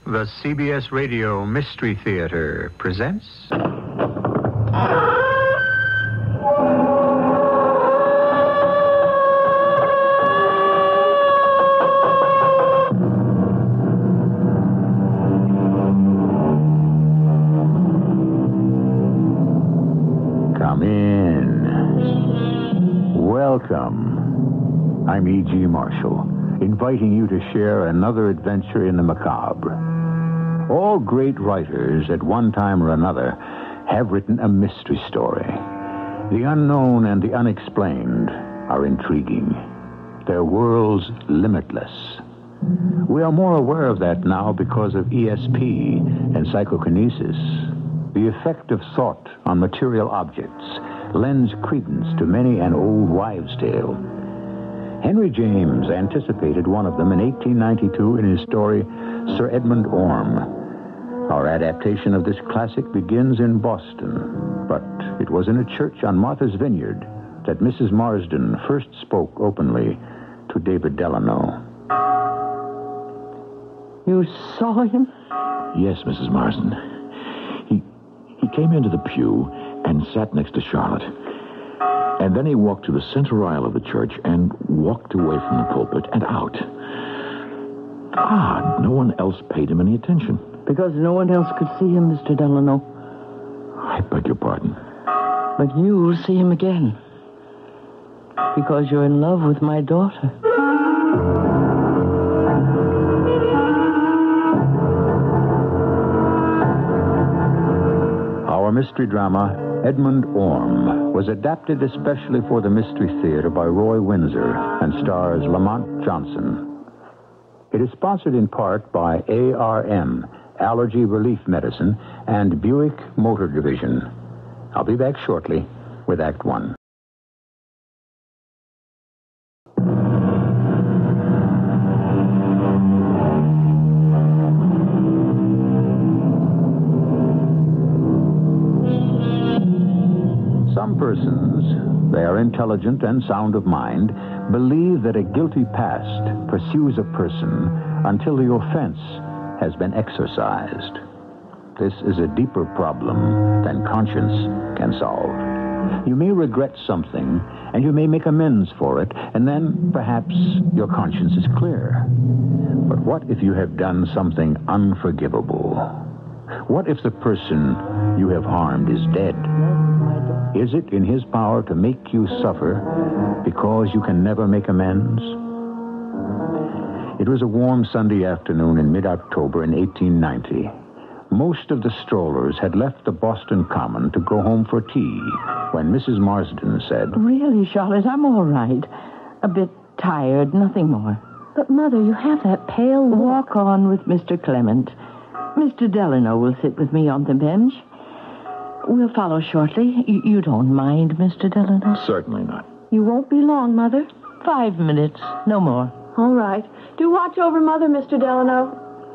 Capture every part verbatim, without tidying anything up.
The C B S Radio Mystery Theater presents... Come in. Welcome. I'm E G. Marshall, inviting you to share another adventure in the macabre. All great writers, at one time or another, have written a mystery story. The unknown and the unexplained are intriguing. Their worlds limitless. We are more aware of that now because of E S P and psychokinesis. The effect of thought on material objects lends credence to many an old wives' tale. Henry James anticipated one of them in eighteen ninety-two in his story, Sir Edmund Orme. Our adaptation of this classic begins in Boston, but it was in a church on Martha's Vineyard that Missus Marsden first spoke openly to David Delano. You saw him? Yes, Missus Marsden. He he came into the pew and sat next to Charlotte. And then he walked to the center aisle of the church and walked away from the pulpit and out. Ah, no one else paid him any attention. Because no one else could see him, Mister Delano. I beg your pardon. But you'll see him again. Because you're in love with my daughter. Our mystery drama, Edmund Orme, was adapted especially for the Mystery Theater by Roy Windsor and stars Lamont Johnson. It is sponsored in part by A R M, Allergy Relief Medicine, and Buick Motor Division. I'll be back shortly with Act One. Some persons, they are intelligent and sound of mind, believe that a guilty past pursues a person until the offense has been exorcised. This is a deeper problem than conscience can solve. You may regret something, and you may make amends for it, and then perhaps your conscience is clear. But what if you have done something unforgivable? What if the person you have harmed is dead? Is it in his power to make you suffer because you can never make amends? It was a warm Sunday afternoon in mid-October in eighteen ninety. Most of the strollers had left the Boston Common to go home for tea when Missus Marsden said, Really, Charlotte, I'm all right. A bit tired, nothing more. But, Mother, you have that pale look. Walk on with Mister Clement. Mister Delano will sit with me on the bench. We'll follow shortly. You, you don't mind, Mister Delano? Certainly not. You won't be long, Mother. Five minutes, no more. All right. Do watch over Mother, Mister Delano.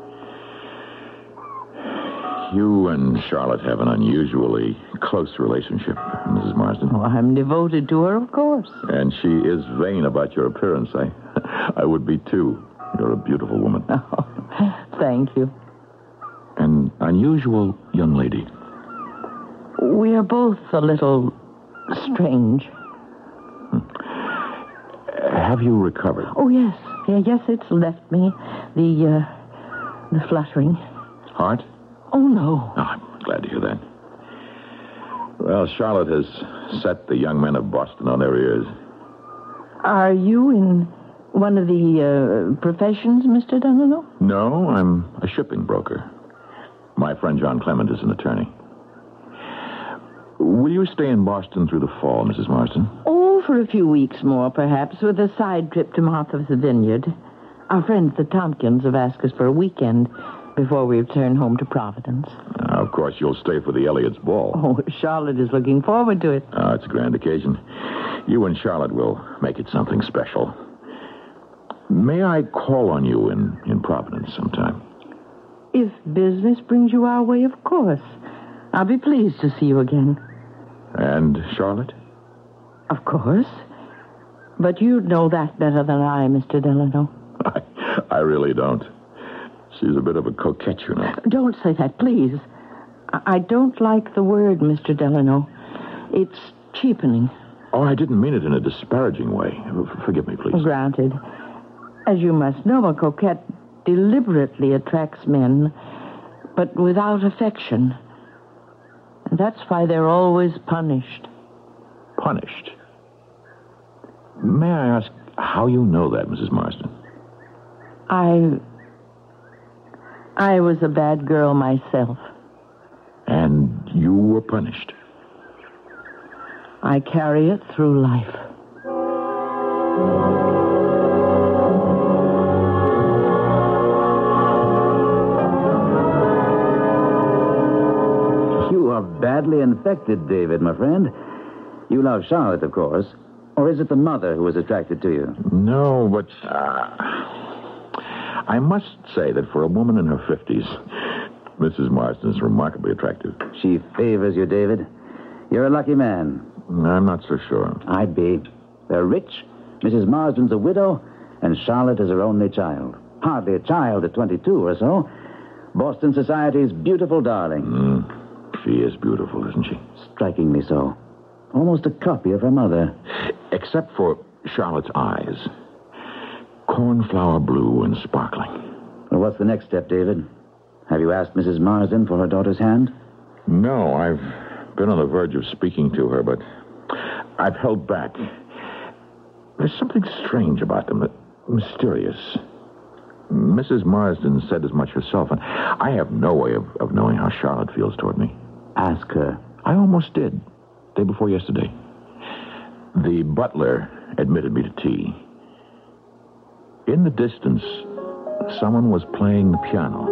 You and Charlotte have an unusually close relationship, Missus Marsden. Oh, I'm devoted to her, of course. And she is vain about your appearance. I, I would be, too. You're a beautiful woman. Oh, thank you. An unusual young lady. We are both a little strange. Hmm. Have you recovered? Oh, yes. Yeah, yes, it's left me. The, uh, the fluttering. Heart? Oh, no. Oh, I'm glad to hear that. Well, Charlotte has set the young men of Boston on their ears. Are you in one of the uh, professions, Mister Delano? No, I'm a shipping broker. My friend John Clement is an attorney. Will you stay in Boston through the fall, Missus Marsden? Oh, for a few weeks more, perhaps, with a side trip to Martha's Vineyard. Our friends, the Tompkins, have asked us for a weekend before we return home to Providence. Uh, of course, you'll stay for the Elliott's ball. Oh, Charlotte is looking forward to it. Oh, it's a grand occasion. You and Charlotte will make it something special. May I call on you in, in Providence sometime? If business brings you our way, of course. I'll be pleased to see you again. And Charlotte? Of course. But you'd know that better than I, Mister Delano. I, I really don't. She's a bit of a coquette, you know. Don't say that, please. I, I don't like the word, Mister Delano. It's cheapening. Oh, I didn't mean it in a disparaging way. F- Forgive me, please. Granted. As you must know, a coquette deliberately attracts men, but without affection. And that's why they're always punished. Punished? May I ask how you know that, Missus Marsden? I... I was a bad girl myself. And you were punished? I carry it through life. You are badly infected, David, my friend. You love Charlotte, of course. Or is it the mother who is attracted to you? No, but... Uh, I must say that for a woman in her fifties, Missus Marsden is remarkably attractive. She favors you, David. You're a lucky man. I'm not so sure. I'd be. They're rich. Missus Marsden's a widow, and Charlotte is her only child. Hardly a child at twenty-two or so. Boston society's beautiful darling. Mm, she is beautiful, isn't she? Strikingly so. Almost a copy of her mother. Except for Charlotte's eyes. Cornflower blue and sparkling. Well, what's the next step, David? Have you asked Missus Marsden for her daughter's hand? No, I've been on the verge of speaking to her, but I've held back. There's something strange about them, mysterious. Missus Marsden said as much herself, and I have no way of, of knowing how Charlotte feels toward me. Ask her. I almost did, day before yesterday. The butler admitted me to tea. In the distance, someone was playing the piano.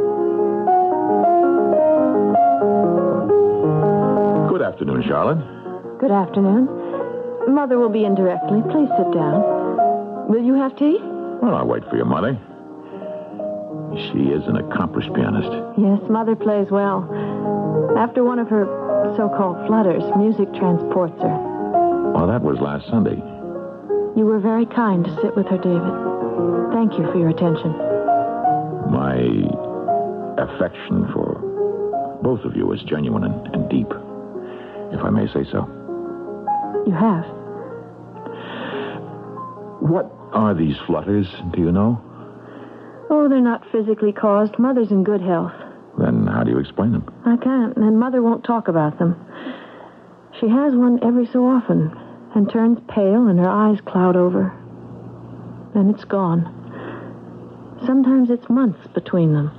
Good afternoon, Charlotte. Good afternoon. Mother will be in directly. Please sit down. Will you have tea? Well, I'll wait for your mother. She is an accomplished pianist. Yes, Mother plays well. After one of her so-called flutters, music transports her. Well, that was last Sunday. You were very kind to sit with her, David. Thank you for your attention. My affection for both of you is genuine and, and deep, if I may say so. You have? What are these flutters, do you know? Oh, they're not physically caused. Mother's in good health. Then how do you explain them? I can't, and Mother won't talk about them. She has one every so often, and turns pale and her eyes cloud over. Then it's gone. Sometimes it's months between them.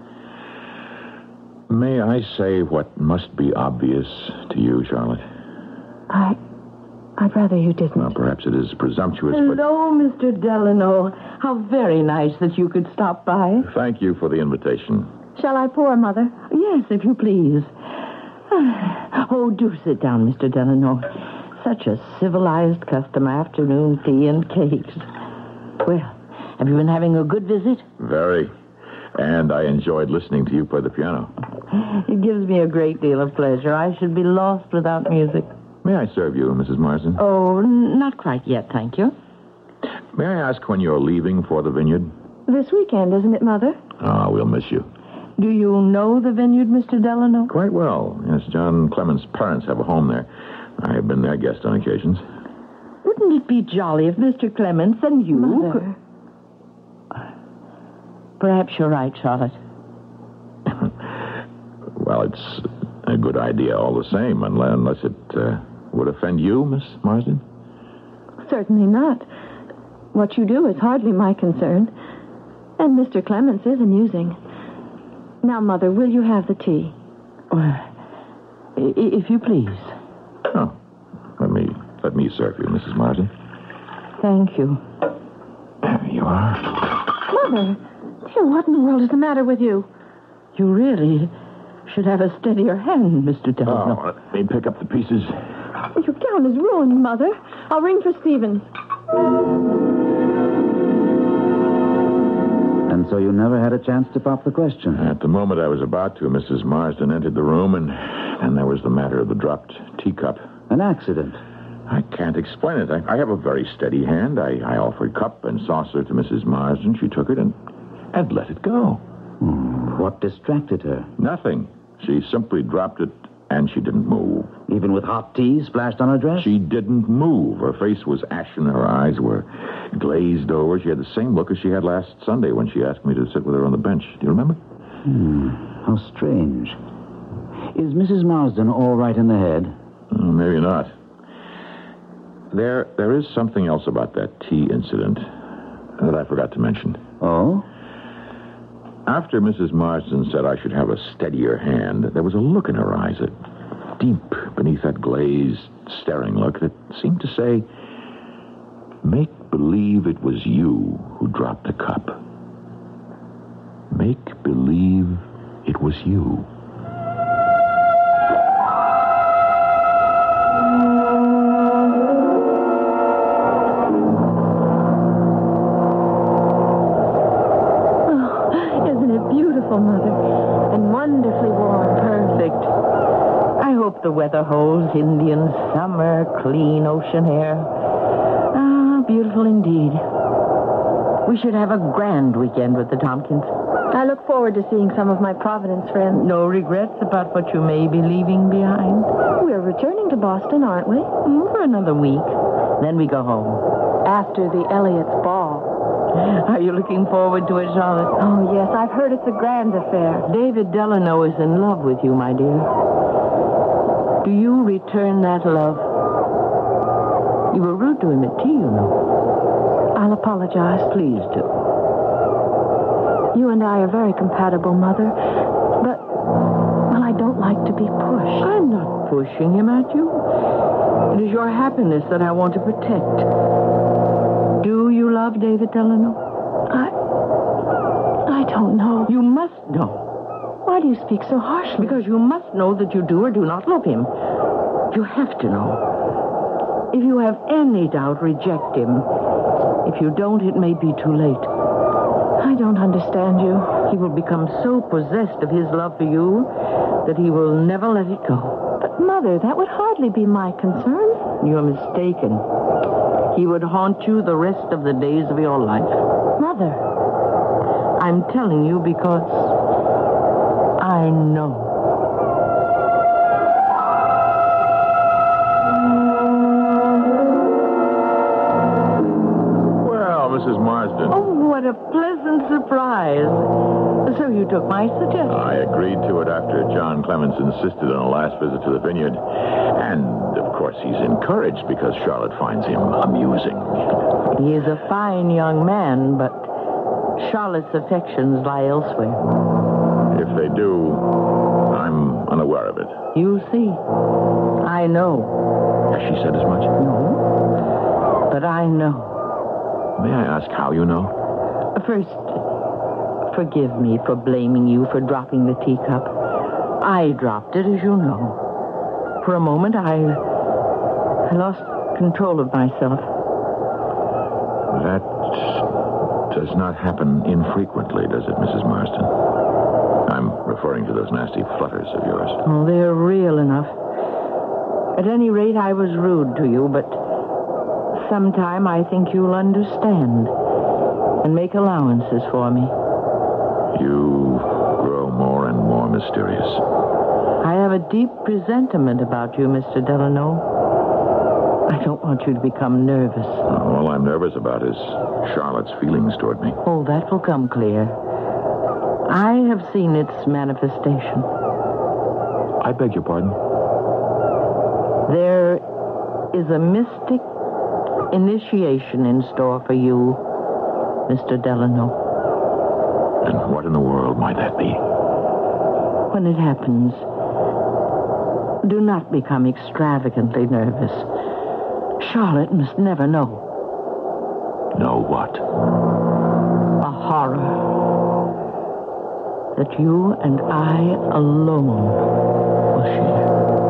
May I say what must be obvious to you, Charlotte? I... I'd rather you didn't. Well, perhaps it is presumptuous, Hello, Mister Delano. How very nice that you could stop by. but... Thank you for the invitation. Shall I pour, Mother? Yes, if you please. Oh, do sit down, Mister Delano. Such a civilized custom, afternoon tea and cakes. Well, have you been having a good visit? Very. And I enjoyed listening to you play the piano. It gives me a great deal of pleasure. I should be lost without music. May I serve you, Missus Marsden? Oh, n- not quite yet, thank you. May I ask when you're leaving for the vineyard? This weekend, isn't it, Mother? Ah, we'll miss you. Do you know the vineyard, Mister Delano? Quite well. Yes, John Clement's parents have a home there. I have been their guest on occasions. Wouldn't it be jolly if Mister Clements and you... Mother. could- Perhaps you're right, Charlotte. Well, it's a good idea all the same, unless, unless it uh, would offend you, Miss Marsden. Certainly not. What you do is hardly my concern. And Mister Clements is amusing. Now, Mother, will you have the tea? Well, i- if you please. Oh, let me let me serve you, Missus Marsden. Thank you. There you are. Mother, dear, what in the world is the matter with you? You really should have a steadier hand, Mister Delano. Oh, let me pick up the pieces. Your gown is ruined, Mother. I'll ring for Stephen. And so you never had a chance to pop the question. At the moment I was about to, Missus Marsden entered the room, and and there was the matter of the dropped teacup. An accident. I can't explain it. I, I have a very steady hand. I, I offered cup and saucer to Missus Marsden. She took it and, and let it go. Hmm. What distracted her? Nothing. She simply dropped it, and she didn't move. Even with hot tea splashed on her dress? She didn't move. Her face was ashen. Her eyes were glazed over. She had the same look as she had last Sunday when she asked me to sit with her on the bench. Do you remember? Hmm. How strange. Is Missus Marsden all right in the head? Oh, maybe not. There, there is something else about that tea incident that I forgot to mention. Oh? After Missus Marsden said I should have a steadier hand, there was a look in her eyes, a deep beneath that glazed, staring look that seemed to say, make believe it was you who dropped the cup. Make believe it was you. The weather holds Indian summer, clean ocean air. Ah, beautiful indeed. We should have a grand weekend with the Tompkins. I look forward to seeing some of my Providence friends. No regrets about what you may be leaving behind? We're returning to Boston, aren't we? Mm, for another week. Then we go home. After the Elliott's ball. Are you looking forward to it, Charlotte? Oh, yes. I've heard it's a grand affair. David Delano is in love with you, my dear. Do you return that love? You were rude to him at tea, you know. I'll apologize. Please do. You and I are very compatible, Mother. But, well, I don't like to be pushed. I'm not pushing him at you. It is your happiness that I want to protect. Do you love David Delano? I... I don't know. You must know. Why do you speak so harshly? Because you must know that you do or do not love him. You have to know. If you have any doubt, reject him. If you don't, it may be too late. I don't understand you. He will become so possessed of his love for you that he will never let it go. But, Mother, that would hardly be my concern. You're mistaken. He would haunt you the rest of the days of your life. Mother. I'm telling you because... I know. Well, Missus Marsden. Oh, what a pleasant surprise. So you took my suggestion. I agreed to it after John Clemens insisted on a last visit to the vineyard. And, of course, he's encouraged because Charlotte finds him amusing. He is a fine young man, but Charlotte's affections lie elsewhere. If they do, I'm unaware of it. You see. I know. Has she said as much? No. But I know. May I ask how you know? First, forgive me for blaming you for dropping the teacup. I dropped it, as you know. For a moment, I... I lost control of myself. That does not happen infrequently, does it, Missus Marsden? I'm referring to those nasty flutters of yours. Oh, they're real enough. At any rate, I was rude to you, but sometime I think you'll understand and make allowances for me. You grow more and more mysterious. I have a deep presentiment about you, Mister Delano. I don't want you to become nervous. All I'm nervous about is Charlotte's feelings toward me. Oh, that will come clear. I have seen its manifestation. I beg your pardon? There is a mystic initiation in store for you, Mister Delano. And what in the world might that be? When it happens, do not become extravagantly nervous. Charlotte must never know. Know what? A horror. That you and I alone will share.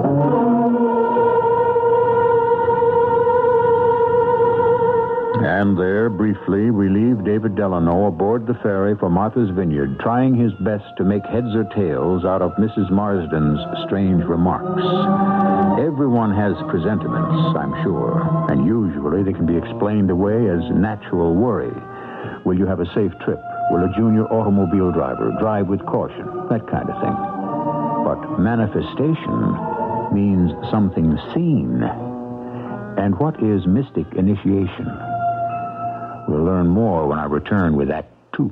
And there, briefly, we leave David Delano aboard the ferry for Martha's Vineyard, trying his best to make heads or tails out of Missus Marsden's strange remarks. Everyone has presentiments, I'm sure, and usually they can be explained away as natural worry. Will you have a safe trip? Will a junior automobile driver drive with caution? That kind of thing. But manifestation means something seen. And what is mystic initiation? We'll learn more when I return with Act Two.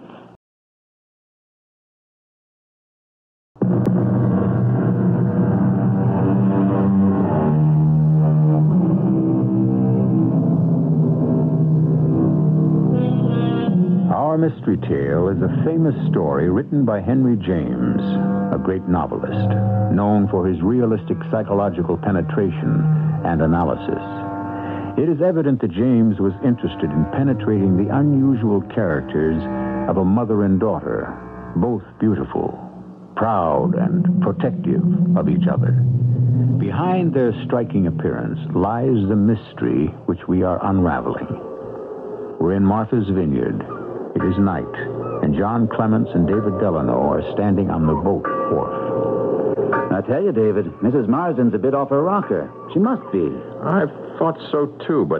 Our mystery tale is a famous story written by Henry James, a great novelist, known for his realistic psychological penetration and analysis. It is evident that James was interested in penetrating the unusual characters of a mother and daughter, both beautiful, proud, and protective of each other. Behind their striking appearance lies the mystery which we are unraveling. We're in Martha's Vineyard. It is night, and John Clements and David Delano are standing on the boat wharf. I tell you, David, Missus Marsden's a bit off her rocker. She must be. I thought so, too, but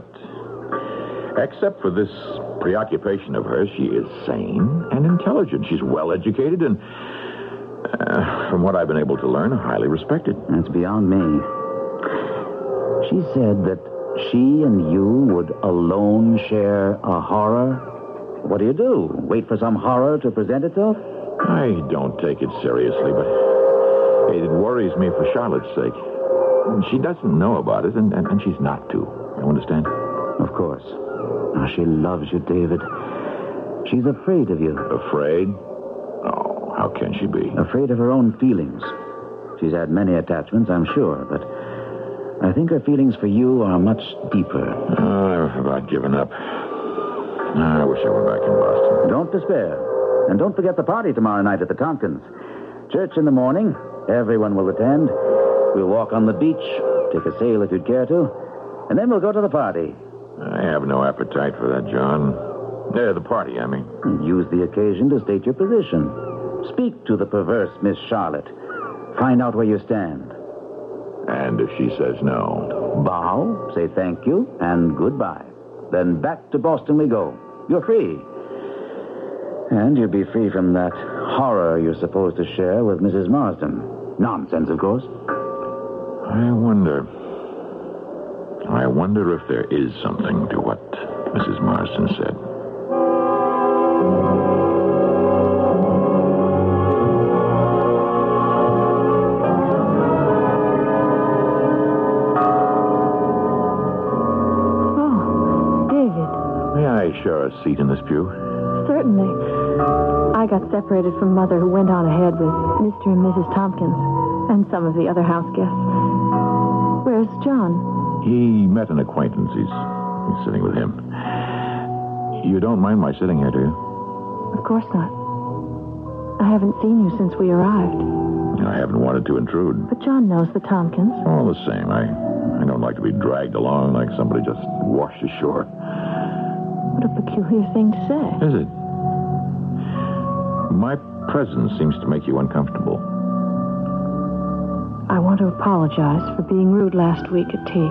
except for this preoccupation of hers, she is sane and intelligent. She's well-educated and, uh, from what I've been able to learn, highly respected. That's beyond me. She said that she and you would alone share a horror. What do you do? Wait for some horror to present itself? I don't take it seriously, but it worries me for Charlotte's sake. She doesn't know about it, and, and, and she's not to. You understand? Of course. Oh, she loves you, David. She's afraid of you. Afraid? Oh, how can she be? Afraid of her own feelings. She's had many attachments, I'm sure, but I think her feelings for you are much deeper. Oh, I've about given up. I wish I were back in Boston. Don't despair. And don't forget the party tomorrow night at the Tompkins. Church in the morning. Everyone will attend. We'll walk on the beach, take a sail if you'd care to, and then we'll go to the party. I have no appetite for that, John. Yeah, the party, I mean. Use the occasion to state your position. Speak to the perverse Miss Charlotte. Find out where you stand. And if she says no? Bow, say thank you, and goodbye. Then back to Boston we go. You're free. And you'll be free from that horror you're supposed to share with Missus Marsden. Nonsense, of course. I wonder... I wonder if there is something to what Missus Marsden said. Oh, David. May I share a seat in this pew? Certainly. I got separated from Mother, who went on ahead with Mister and Missus Tompkins and some of the other house guests. Where's John? He met an acquaintance. He's, he's sitting with him. You don't mind my sitting here, do you? Of course not. I haven't seen you since we arrived. I haven't wanted to intrude. But John knows the Tompkins. All the same, I, I don't like to be dragged along like somebody just washed ashore. What a peculiar thing to say. Is it? My presence seems to make you uncomfortable. I want to apologize for being rude last week at tea.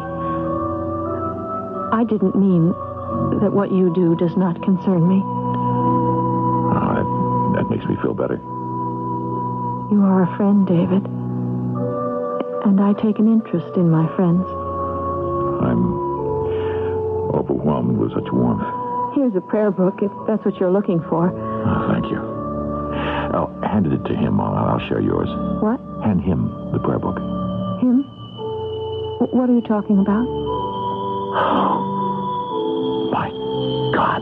I didn't mean that what you do does not concern me. Oh, that, that makes me feel better. You are a friend, David. And I take an interest in my friends. I'm overwhelmed with such warmth. Here's a prayer book, if that's what you're looking for. Oh, thank you. Oh, handed it to him. I'll, I'll share yours. What? Hand him the prayer book. Him? W- what are you talking about? Oh, my God.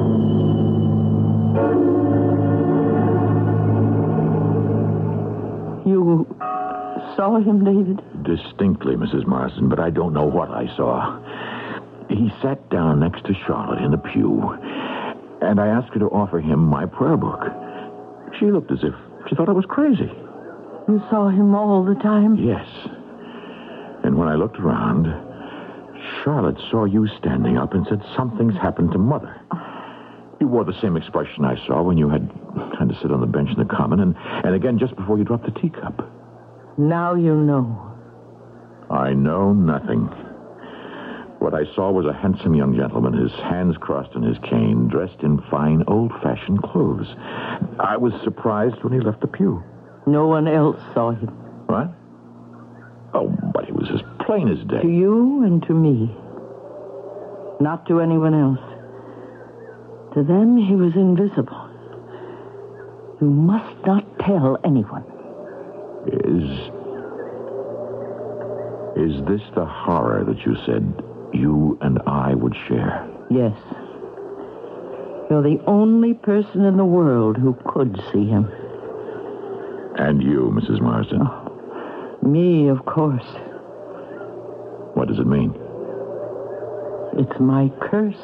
You saw him, David? Distinctly, Missus Marsden, but I don't know what I saw. He sat down next to Charlotte in the pew, and I asked her to offer him my prayer book. She looked as if she thought I was crazy. You saw him all the time? Yes. And when I looked around, Charlotte saw you standing up and said, something's happened to Mother. You wore the same expression I saw when you had had to sit on the bench in the common, and, and again just before you dropped the teacup. Now you know. I know nothing. What I saw was a handsome young gentleman, his hands crossed on his cane, dressed in fine, old-fashioned clothes. I was surprised when he left the pew. No one else saw him. What? Oh, but he was as plain as day. To you and to me. Not to anyone else. To them, he was invisible. You must not tell anyone. Is... Is this the horror that you said you and I would share? Yes. You're the only person in the world who could see him. And you, Missus Marsden? Oh, me, of course. What does it mean? It's my curse.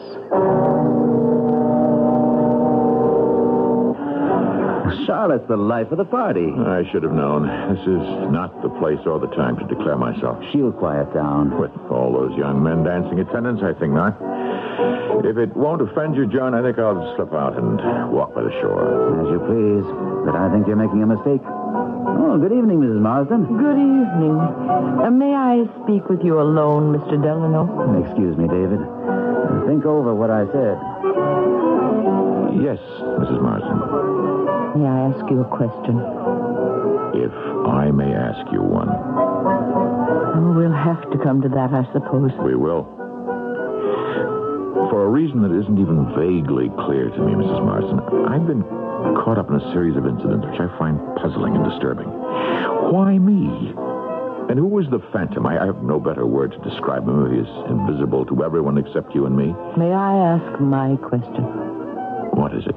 Charlotte's the life of the party. I should have known. This is not the place or the time to declare myself. She'll quiet down. With all those young men dancing attendance, I think not. If it won't offend you, John, I think I'll slip out and walk by the shore. As you please. But I think you're making a mistake. Oh, good evening, Missus Marsden. Good evening. Uh, may I speak with you alone, Mister Delano? Excuse me, David. Think over what I said. Yes, Missus Marsden. May I ask you a question? If I may ask you one. Oh, we'll have to come to that, I suppose. We will. For a reason that isn't even vaguely clear to me, Missus Marsden, I've been caught up in a series of incidents which I find puzzling and disturbing. Why me? And who was the phantom? I, I have no better word to describe him. He is invisible to everyone except you and me. May I ask my question? What is it?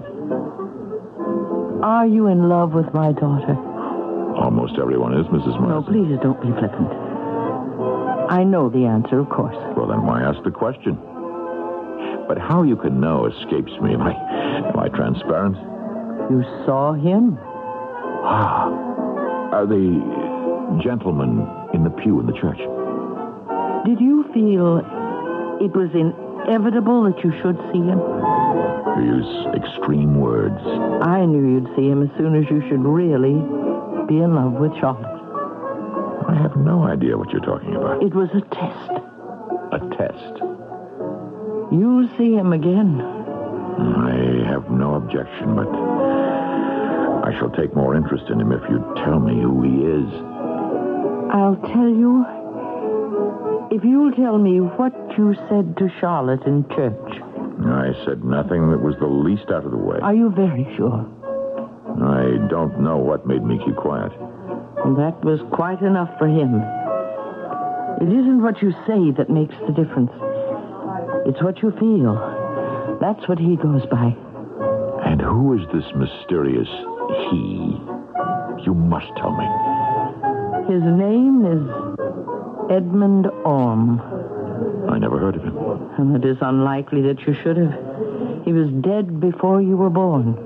Are you in love with my daughter? Almost everyone is, Missus Marsden. No, please don't be flippant. I know the answer, of course. Well, then why ask the question? But how you can know escapes me. Am I, am I transparent? You saw him? Ah. Are the gentlemen in the pew in the church? Did you feel it was inevitable that you should see him? You use extreme words. I knew you'd see him as soon as you should really be in love with Charlotte. I have no idea what you're talking about. It was a test. A test? You'll see him again. I have no objection, but I shall take more interest in him if you tell me who he is. I'll tell you if you'll tell me what you said to Charlotte in church. I said nothing that was the least out of the way. Are you very sure? I don't know what made me keep quiet. That was quite enough for him. It isn't what you say that makes the difference. It's what you feel. That's what he goes by. And who is this mysterious he? You must tell me. His name is Edmund Orme. I never heard of him. And it is unlikely that you should have. He was dead before you were born.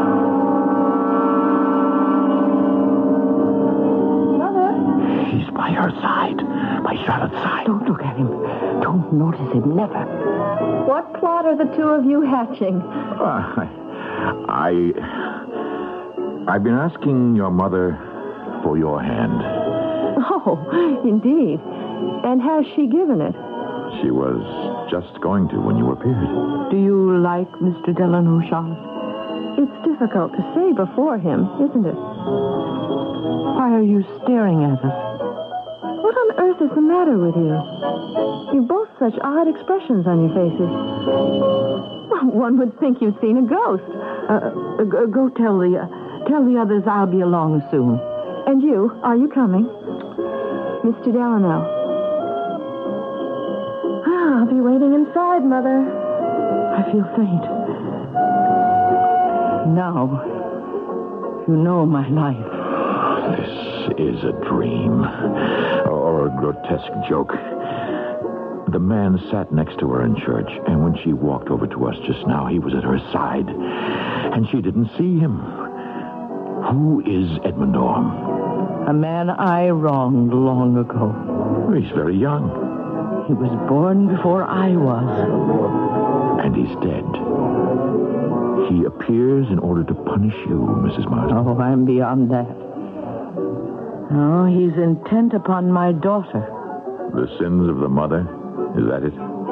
Mother? He's by her side. By Charlotte's side. Don't look at him. Don't notice him. Never. What plot are the two of you hatching? Uh, I, I... I've been asking your mother for your hand. Oh, indeed. And has she given it? She was just going to when you appeared. Do you like Mister Delano, Charlotte? It's difficult to say before him, isn't it? Why are you staring at us? What on earth is the matter with you? You've both such odd expressions on your faces. Well, one would think you'd seen a ghost. Uh, go, go tell the uh, tell the others I'll be along soon. And you, are you coming? Mister Delano. I'll be waiting inside, Mother. I feel faint. Now, you know my life. This is a dream. Or a grotesque joke. The man sat next to her in church, and when she walked over to us just now, he was at her side. And she didn't see him. Who is Edmund Orme? A man I wronged long ago. He's very young. He was born before I was. And he's dead. He appears in order to punish you, Missus Marsden. Oh, I'm beyond that. No, he's intent upon my daughter. The sins of the mother? Is that it?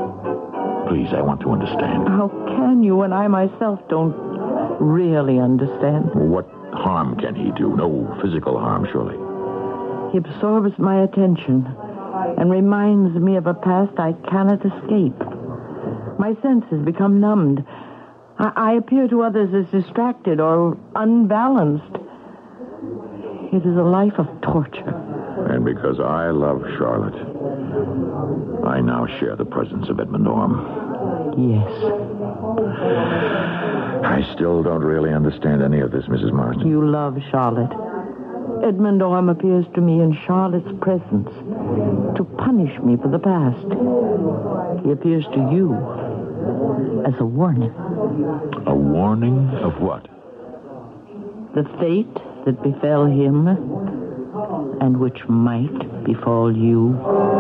Please, I want to understand. How can you when I myself don't really understand? What harm can he do? No physical harm, surely. He absorbs my attention and reminds me of a past I cannot escape. My senses become numbed. I, I appear to others as distracted or unbalanced. It is a life of torture. And because I love Charlotte, I now share the presence of Edmund Orme. Yes. I still don't really understand any of this, Missus Marsden. You love Charlotte. Edmund Orme appears to me in Charlotte's presence to punish me for the past. He appears to you as a warning. A warning of what? The fate that befell him and which might befall you.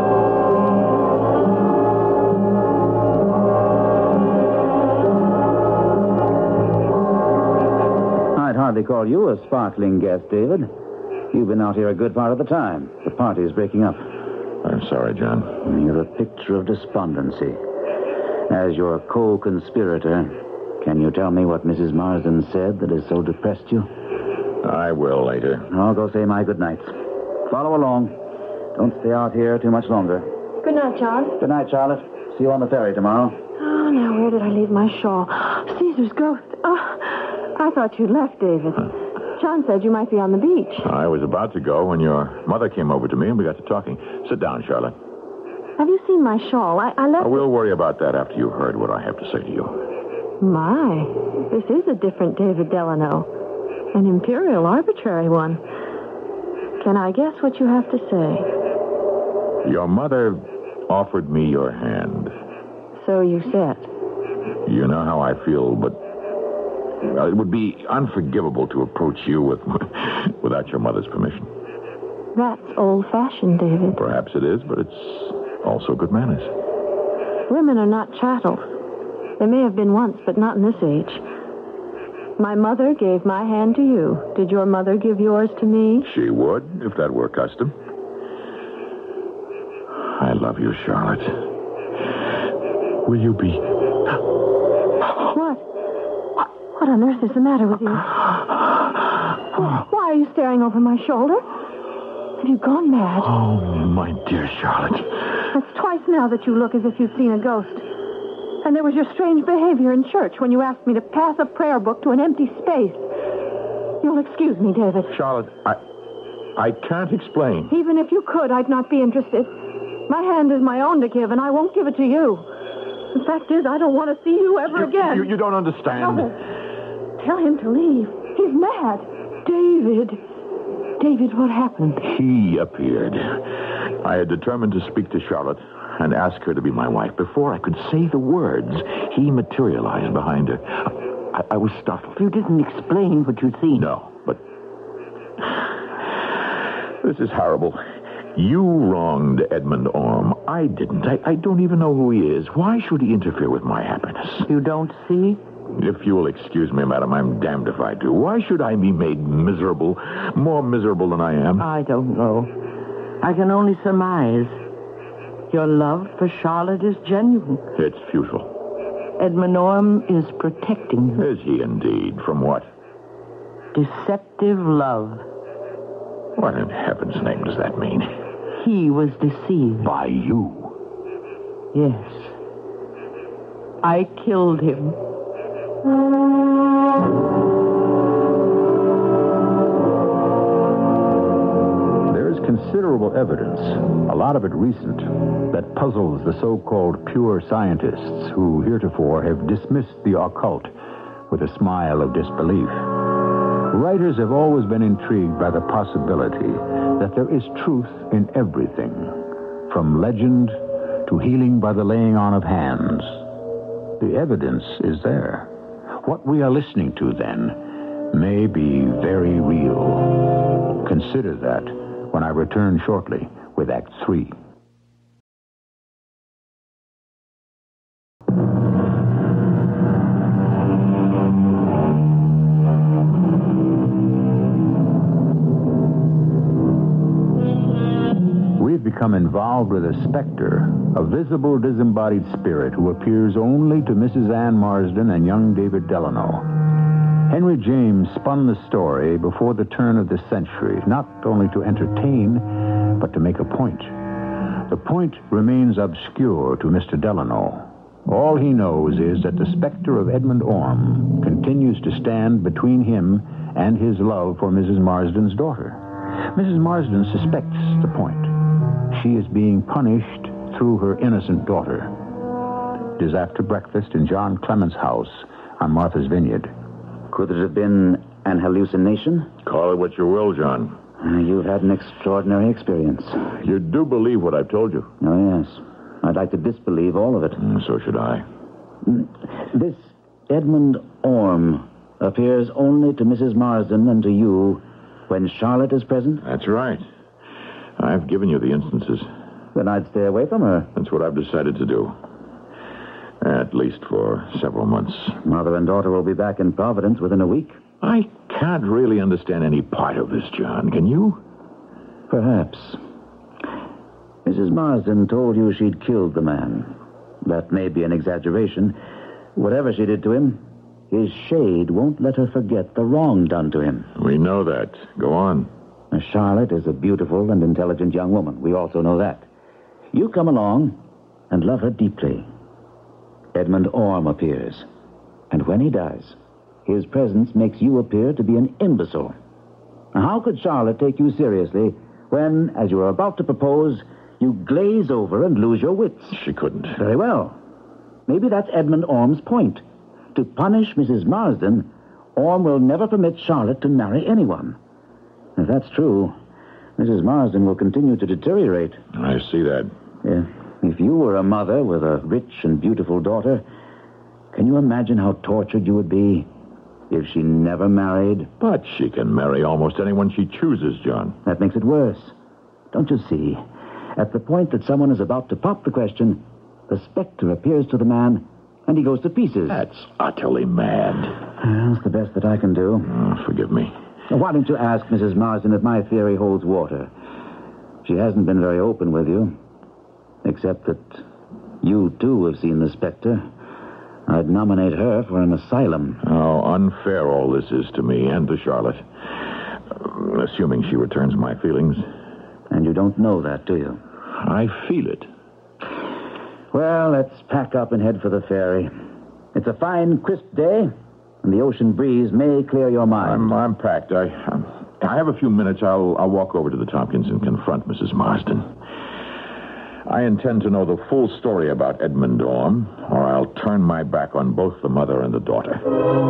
I'd hardly call you a sparkling guest, David. You've been out here a good part of the time. The party's breaking up. I'm sorry, John. You're a picture of despondency. As your co-conspirator, can you tell me what Missus Marsden said that has so depressed you? I will later. I'll go say my good nights. Follow along. Don't stay out here too much longer. Good night, John. Good night, Charlotte. See you on the ferry tomorrow. Oh, now where did I leave my shawl? Caesar's ghost. Oh, I thought you'd left, David. John said you might be on the beach. I was about to go when your mother came over to me and we got to talking. Sit down, Charlotte. Have you seen my shawl? I, I left I it... will worry about that after you've heard what I have to say to you. My, this is a different David Delano. An imperial arbitrary one. Can I guess what you have to say? Your mother offered me your hand. So you said. You know how I feel, but well, it would be unforgivable to approach you with without your mother's permission. That's old-fashioned, David. Perhaps it is, but it's also good manners. Women are not chattel. They may have been once, but not in this age. My mother gave my hand to you. Did your mother give yours to me? She would, if that were custom. I love you, Charlotte. Will you be... What? What on earth is the matter with you? Why are you staring over my shoulder? Have you gone mad? Oh, my dear Charlotte. That's twice now that you look as if you've seen a ghost. And there was your strange behavior in church when you asked me to pass a prayer book to an empty space. You'll excuse me, David. Charlotte, I... I can't explain. Even if you could, I'd not be interested. My hand is my own to give, and I won't give it to you. The fact is, I don't want to see you ever You, again. you, you don't understand. No. Tell him to leave. He's mad. David. David, what happened? He appeared. I had determined to speak to Charlotte and ask her to be my wife. Before I could say the words, he materialized behind her. I, I was startled. You didn't explain what you'd seen. No, but... This is horrible. You wronged Edmund Orme. I didn't. I, I don't even know who he is. Why should he interfere with my happiness? You don't see? If you will excuse me, madam, I'm damned if I do. Why should I be made miserable, more miserable than I am? I don't know. I can only surmise. Your love for Charlotte is genuine. It's futile. Edmund Orme is protecting you. Is he indeed? From what? Deceptive love. What in heaven's name does that mean? He was deceived. By you? Yes. I killed him. There is considerable evidence, a lot of it recent, that puzzles the so-called pure scientists who heretofore have dismissed the occult with a smile of disbelief. Writers have always been intrigued by the possibility that there is truth in everything, from legend to healing by the laying on of hands. The evidence is there. What we are listening to, then, may be very real. Consider that when I return shortly with Act Three. become involved with a specter, a visible disembodied spirit who appears only to Missus Ann Marsden and young David Delano. Henry James spun the story before the turn of the century, not only to entertain, but to make a point. The point remains obscure to Mister Delano. All he knows is that the specter of Edmund Orme continues to stand between him and his love for Missus Marsden's daughter. Missus Marsden suspects the point. She is being punished through her innocent daughter. It is after breakfast in John Clement's house on Martha's Vineyard. Could it have been an hallucination? Call it what you will, John. Uh, you've had an extraordinary experience. You do believe what I've told you? Oh, yes. I'd like to disbelieve all of it. Mm, so should I. This Edmund Orme appears only to Missus Marsden and to you when Charlotte is present? That's right. I've given you the instances. Then I'd stay away from her. That's what I've decided to do. At least for several months. Mother and daughter will be back in Providence within a week. I can't really understand any part of this, John. Can you? Perhaps. Missus Marsden told you she'd killed the man. That may be an exaggeration. Whatever she did to him, his shade won't let her forget the wrong done to him. We know that. Go on. Now, Charlotte is a beautiful and intelligent young woman. We also know that. You come along and love her deeply. Edmund Orme appears. And when he does, his presence makes you appear to be an imbecile. Now, how could Charlotte take you seriously when, as you are about to propose, you glaze over and lose your wits? She couldn't. Very well. Maybe that's Edmund Orme's point. To punish Missus Marsden, Orme will never permit Charlotte to marry anyone. If that's true, Missus Marsden will continue to deteriorate. I see that. Yeah. If you were a mother with a rich and beautiful daughter, can you imagine how tortured you would be if she never married? But she can marry almost anyone she chooses, John. That makes it worse. Don't you see? At the point that someone is about to pop the question, the specter appears to the man, and he goes to pieces. That's utterly mad. Well, that's the best that I can do. Oh, forgive me. Now, why don't you ask Missus Marsden if my theory holds water? She hasn't been very open with you, except that you, too, have seen the specter. I'd nominate her for an asylum. How unfair all this is to me and to Charlotte. Assuming she returns my feelings. And you don't know that, do you? I feel it. Well, let's pack up and head for the ferry. It's a fine, crisp day, and the ocean breeze may clear your mind. I'm, I'm packed. I, I have a few minutes. I'll, I'll walk over to the Tompkins and confront Missus Marsden. I intend to know the full story about Edmund Orme, or I'll turn my back on both the mother and the daughter.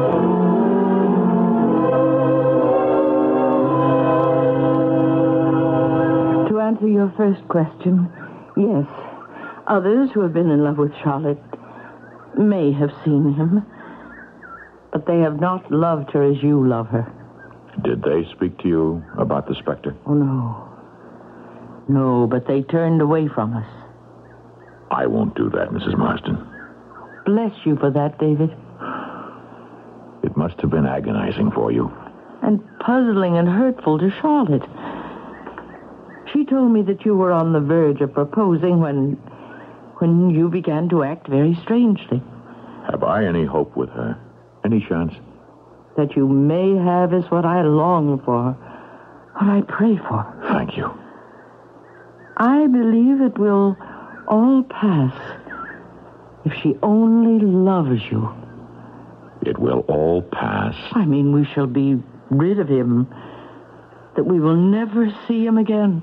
To answer your first question, yes. Others who have been in love with Charlotte may have seen him, but they have not loved her as you love her. Did they speak to you about the specter? Oh, no. No, but they turned away from us. I won't do that, Missus Marsden. Bless you for that, David. It must have been agonizing for you. And puzzling and hurtful to Charlotte. She told me that you were on the verge of proposing when... when you began to act very strangely. Have I any hope with her? Any chance? That you may have is what I long for. What I pray for. Thank you. I believe it will all pass if she only loves you. It will all pass? I mean, we shall be rid of him. That we will never see him again.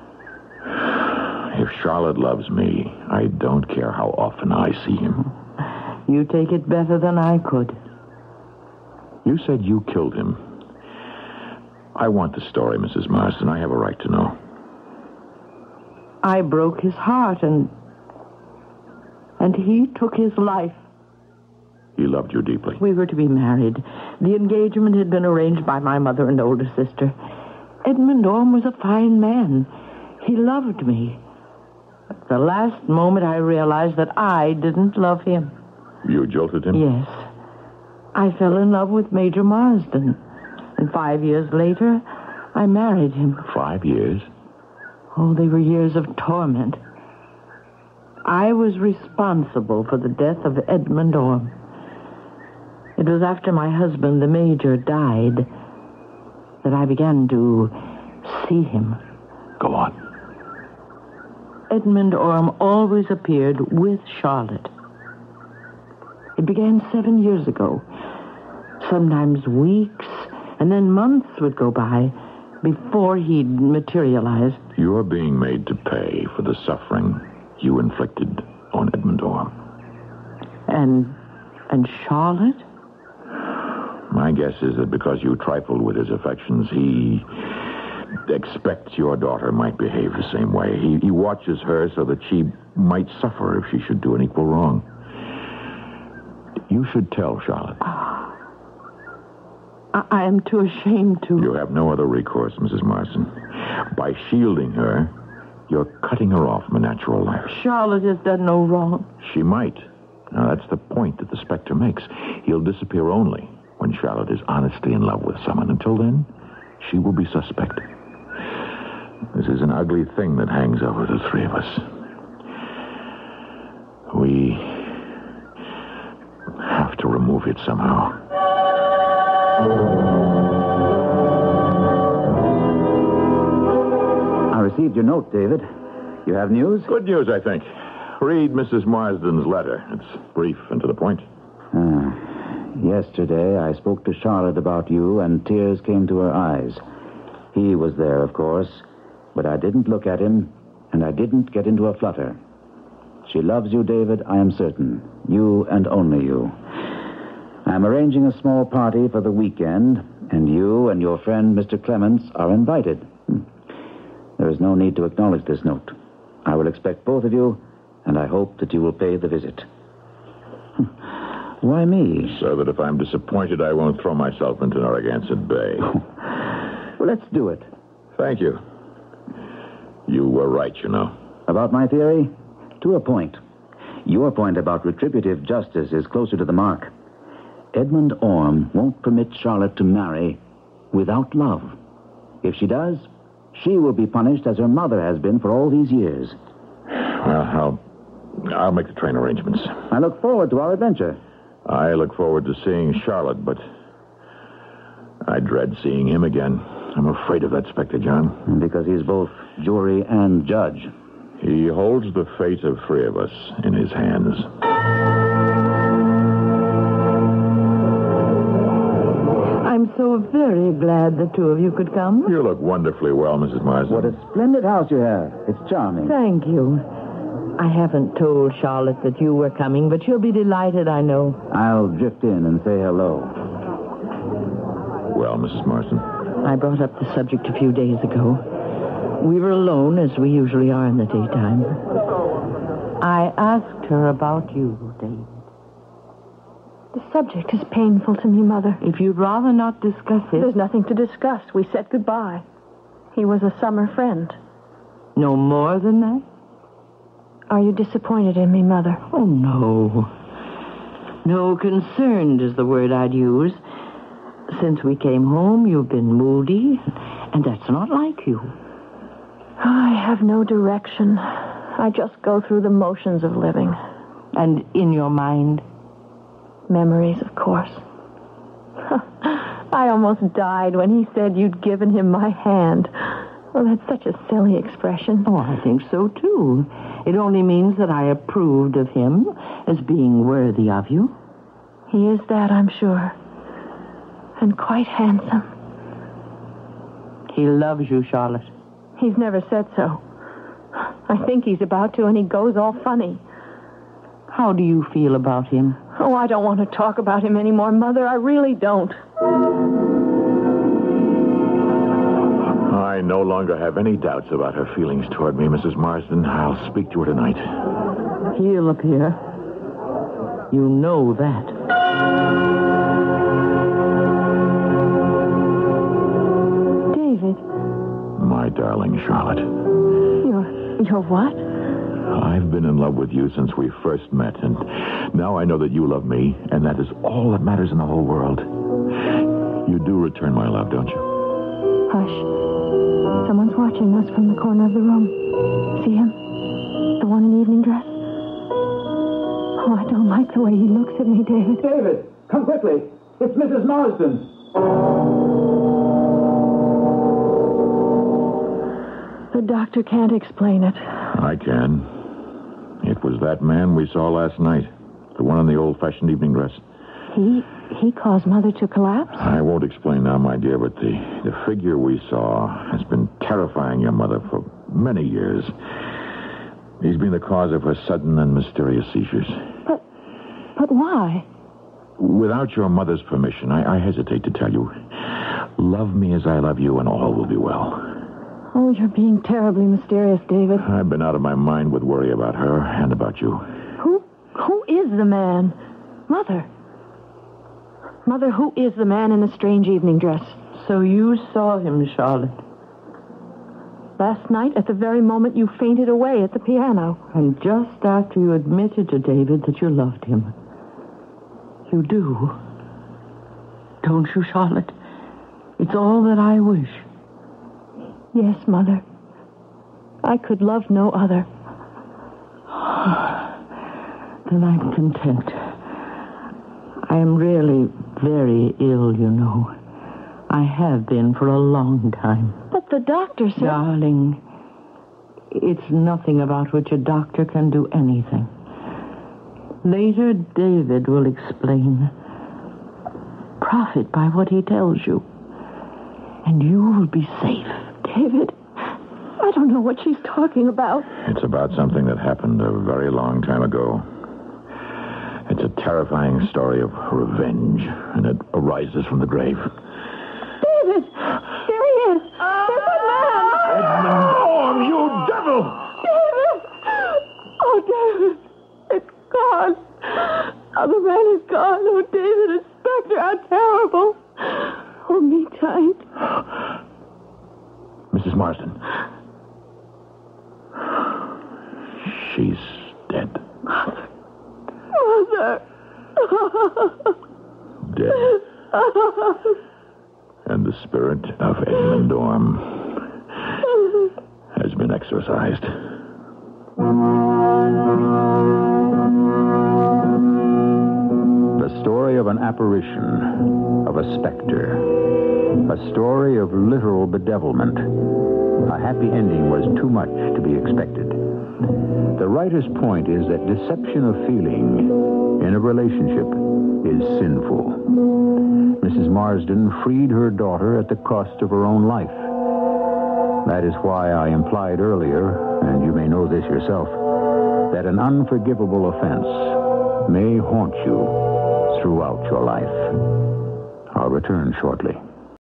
If Charlotte loves me, I don't care how often I see him. You take it better than I could. You said you killed him. I want the story, Missus Marsden. I have a right to know. I broke his heart, and... and he took his life. He loved you deeply. We were to be married. The engagement had been arranged by my mother and older sister. Edmund Orme was a fine man. He loved me. At the last moment, I realized that I didn't love him. You jilted him? Yes. I fell in love with Major Marsden. And five years later, I married him. Five years? Oh, they were years of torment. I was responsible for the death of Edmund Orme. It was after my husband, the major, died that I began to see him. Go on. Edmund Orme always appeared with Charlotte. It began seven years ago. Sometimes weeks, and then months would go by before he'd materialize. You're being made to pay for the suffering you inflicted on Edmund Orme. And, and Charlotte? My guess is that because you trifled with his affections, he expects your daughter might behave the same way. He, he watches her so that she might suffer if she should do an equal wrong. You should tell Charlotte. I, I am too ashamed to. You have no other recourse, Missus Marston. By shielding her, you're cutting her off from a natural life. Charlotte has done no wrong. She might. Now, that's the point that the Spectre makes. He'll disappear only when Charlotte is honestly in love with someone. Until then, she will be suspect. This is an ugly thing that hangs over the three of us. We have to remove it somehow. I received your note, David. You have news? Good news, I think. Read Missus Marsden's letter. It's brief and to the point. Ah. Yesterday, I spoke to Charlotte about you, and tears came to her eyes. He was there, of course, but I didn't look at him, and I didn't get into a flutter. She loves you, David, I am certain. You and only you. I'm arranging a small party for the weekend, and you and your friend, Mister Clements, are invited. Hmm. There is no need to acknowledge this note. I will expect both of you, and I hope that you will pay the visit. Why me? So that if I'm disappointed, I won't throw myself into Narragansett Bay. Well, let's do it. Thank you. You were right, you know. About my theory? To a point. Your point about retributive justice is closer to the mark. Edmund Orme won't permit Charlotte to marry without love. If she does, she will be punished as her mother has been for all these years. Well, I'll, I'll make the train arrangements. I look forward to our adventure. I look forward to seeing Charlotte, but I dread seeing him again. I'm afraid of that Spectre, John. Because he's both jury and judge. He holds the fate of three of us in his hands. I'm so very glad the two of you could come. You look wonderfully well, Missus Marsden. What a splendid house you have. It's charming. Thank you. I haven't told Charlotte that you were coming, but she'll be delighted, I know. I'll drift in and say hello. Well, Missus Marsden? I brought up the subject a few days ago. We were alone, as we usually are in the daytime. I asked her about you, David. The subject is painful to me, Mother. If you'd rather not discuss it... There's nothing to discuss. We said goodbye. He was a summer friend. No more than that? Are you disappointed in me, Mother? Oh, no. No, concerned is the word I'd use. Since we came home, you've been moody, and that's not like you. I have no direction. I just go through the motions of living. And in your mind? Memories, of course. I almost died when he said you'd given him my hand. Well, that's such a silly expression. Oh, I think so, too. It only means that I approved of him as being worthy of you. He is that, I'm sure. And quite handsome. He loves you, Charlotte. He's never said so. I think he's about to, and he goes all funny. How do you feel about him? Oh, I don't want to talk about him anymore, Mother. I really don't. I no longer have any doubts about her feelings toward me, Missus Marsden. I'll speak to her tonight. He'll appear. You know that. David. My darling Charlotte. You're... you're what? I've been in love with you since we first met, and now I know that you love me, and that is all that matters in the whole world. You do return my love, don't you? Hush. Someone's watching us from the corner of the room. See him? The one in evening dress? Oh, I don't like the way he looks at me, David. David, come quickly. It's Missus Marsden. The doctor can't explain it. I can. It was that man we saw last night. The one in the old-fashioned evening dress. He he caused Mother to collapse? I won't explain now, my dear, but the, the figure we saw has been terrifying your mother for many years. He's been the cause of her sudden and mysterious seizures. But, but why? Without your mother's permission, I, I hesitate to tell you. Love me as I love you, and all will be well. Oh, you're being terribly mysterious, David. I've been out of my mind with worry about her and about you. Who, who is the man? Mother. Mother, who is the man in the strange evening dress? So you saw him, Charlotte. Last night, at the very moment you fainted away at the piano. And just after you admitted to David that you loved him. You do. Don't you, Charlotte? It's all that I wish. Yes, Mother. I could love no other. Then I'm content. I am really very ill, you know. I have been for a long time. But the doctor said... Darling, it's nothing about which a doctor can do anything. Later, David will explain. Profit by what he tells you. And you will be safe. David, I don't know what she's talking about. It's about something that happened a very long time ago. It's a terrifying story of revenge, and it arises from the grave. David! There he is! There's that man! Edmund Orme, you devil! David! Oh, David! It's gone! Oh, the man is gone. Oh, David, it's Spectre. How terrible! Hold me tight. Missus Marsden. She's dead. Mother. Dead. And the spirit of Edmund Orme has been exorcised. The story of an apparition, of a specter. A story of literal bedevilment. A happy ending was too much to be expected. The writer's point is that deception of feeling in a relationship is sinful. Missus Marsden freed her daughter at the cost of her own life. That is why I implied earlier, and you may know this yourself, that an unforgivable offense may haunt you throughout your life. I'll return shortly.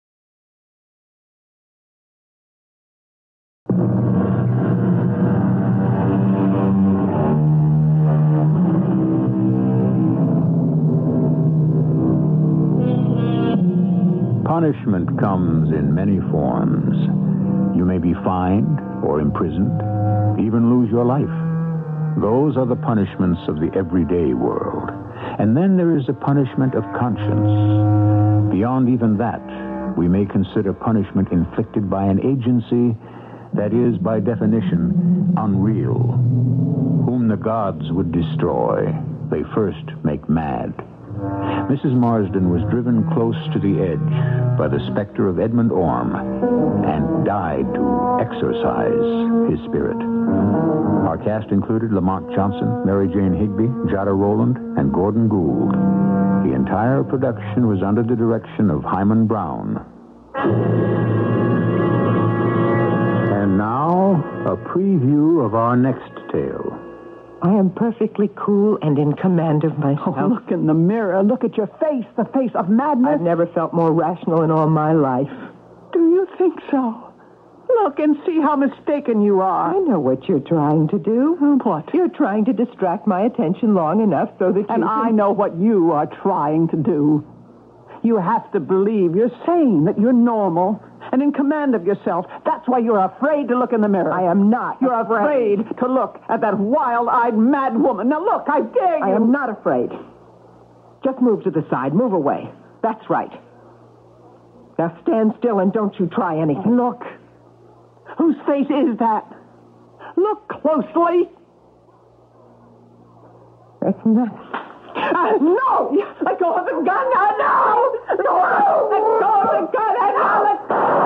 Punishment comes in many forms. You may be fined or imprisoned, even lose your life. Those are the punishments of the everyday world. And then there is the punishment of conscience. Beyond even that, we may consider punishment inflicted by an agency that is, by definition, unreal. Whom the gods would destroy, they first make mad. Missus Marsden was driven close to the edge by the specter of Edmund Orme and died to exorcise his spirit. Our cast included Lamont Johnson, Mary Jane Higby, Jada Rowland, and Gordon Gould. The entire production was under the direction of Hyman Brown. And now, a preview of our next tale. I am perfectly cool and in command of myself. Oh, look in the mirror. Look at your face, the face of madness. I've never felt more rational in all my life. Do you think so? Look and see how mistaken you are. I know what you're trying to do. What? You're trying to distract my attention long enough so that you And can... I know what you are trying to do. You have to believe you're saying that you're normal and in command of yourself. That's why you're afraid to look in the mirror. I am not You're afraid, afraid to look at that wild-eyed mad woman. Now look, I dare you. I am not afraid. Just move to the side. Move away. That's right. Now stand still and don't you try anything. Look, Whose face is that? Look closely. That's not... Uh, no! Let go of the gun! Uh, no! No! Let go of the gun! And I'll let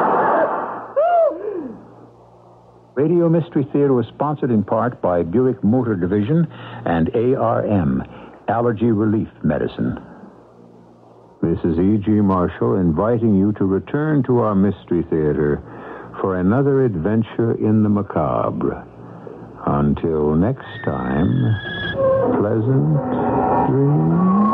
Radio Mystery Theater was sponsored in part by Buick Motor Division and A R M, Allergy Relief Medicine. This is E G. Marshall inviting you to return to our Mystery Theater for another adventure in the macabre. Until next time, pleasant dreams.